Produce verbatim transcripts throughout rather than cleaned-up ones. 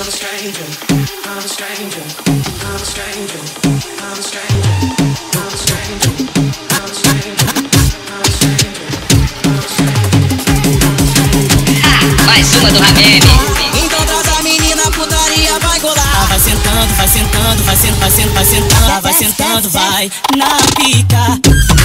Mais uma do Ramene. Então traz a menina, putaria vai colar. Vai sentando, vai sentando, vai sentando, vai sentando, vai sentando, vai sentando, vai na pica.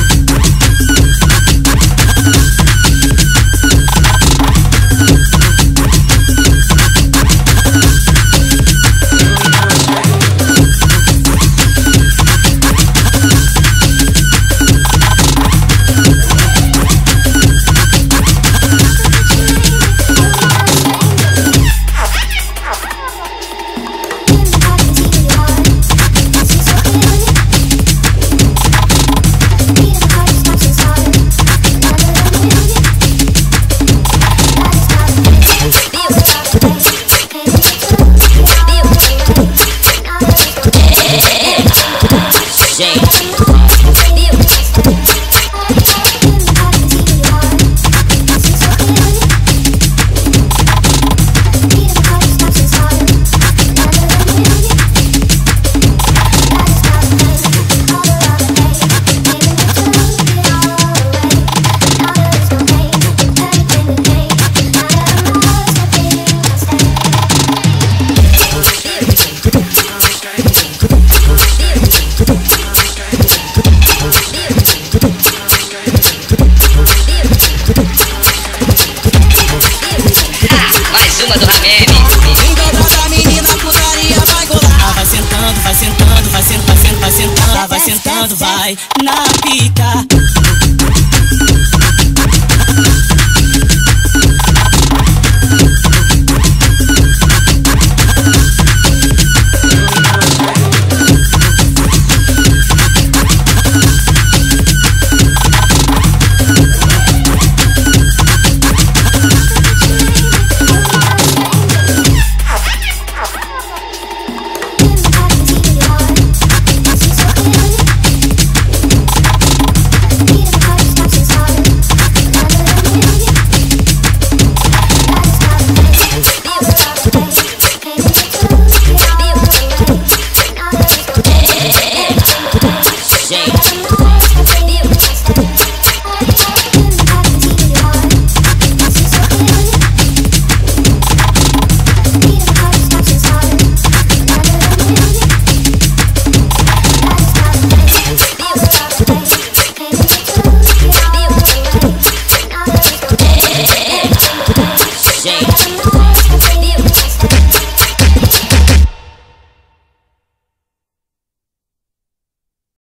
Mais uma do Ramene. Então traz a menina, putaria vai colar. Vai sentando, vai sentando, vai sentando, vai sentando, vai sentando, vai na pica.